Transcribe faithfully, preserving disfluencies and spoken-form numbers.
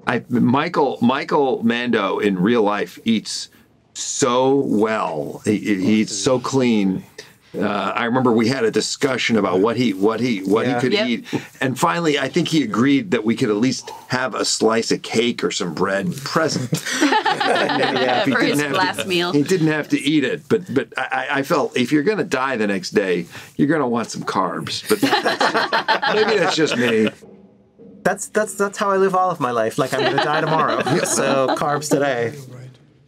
I Michael Michael Mando in real life eats so well. He, he eats so clean. Uh, I remember we had a discussion about what he what he what Yeah. he could Yep. eat, and finally, I think he agreed that we could at least have a slice of cake or some bread present. Yeah. If he For didn't his have to- last meal. He didn't have to eat it, but but I, I felt if you're going to die the next day, you're going to want some carbs. But maybe that's just me. That's that's that's how I live all of my life. Like I'm going to die tomorrow, so carbs today.